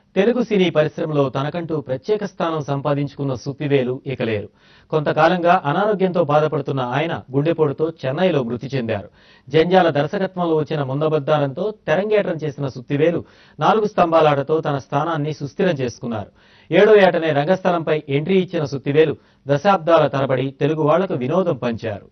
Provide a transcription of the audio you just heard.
తెలుగు సినీ పరిశ్రమలో తనకంటూ ప్రత్యేక స్థానం సంపాదించుకున్న సుత్తివేలు ఇక లేరు. కొంతకాలంగా అనారోగ్యంతో బాధపడుతున్న ఆయన గుండెపోటుతో చెన్నైలో మృతి చెందారు. జంజాల దర్శకత్వంలో వచ్చిన ముందబద్దారంతో తెరంగేట్రం చేసిన సుత్తివేలు 4 స్తంభాలాటతో తన స్థానాన్ని సుస్థిరం చేసుకున్నారు. 7వ ఏటనే రంగస్థలంపై ఎంట్రీ ఇచ్చిన సుత్తివేలు దశాబ్దాల తరబడి తెలుగు వాళ్లకు వినోదం పంచారు.